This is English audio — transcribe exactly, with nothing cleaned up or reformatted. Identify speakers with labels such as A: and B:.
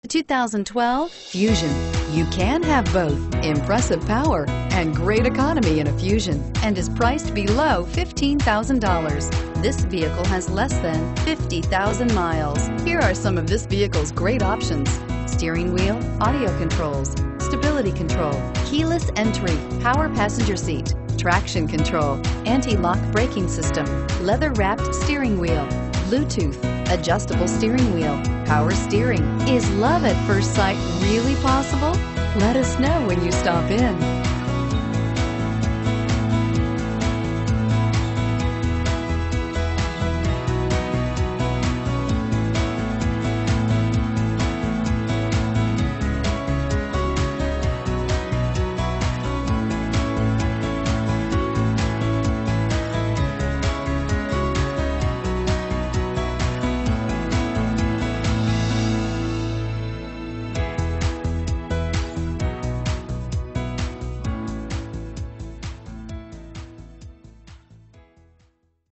A: two thousand twelve Fusion. You can have both impressive power and great economy in a Fusion, and is priced below fifteen thousand dollars. This vehicle has less than fifty thousand miles. Here are some of this vehicle's great options: steering wheel audio controls, stability control, keyless entry, power passenger seat, traction control, anti-lock braking system, leather-wrapped steering wheel, Bluetooth, adjustable steering wheel, power steering. Is love at first sight really possible? Let us know when you stop in.